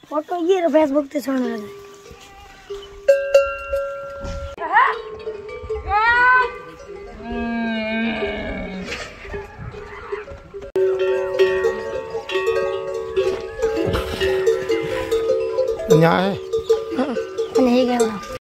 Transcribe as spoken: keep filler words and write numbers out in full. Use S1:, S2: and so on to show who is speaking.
S1: Photo ये Facebook पे छोड़ने लगा।
S2: यहाँ है
S1: नहीं गया।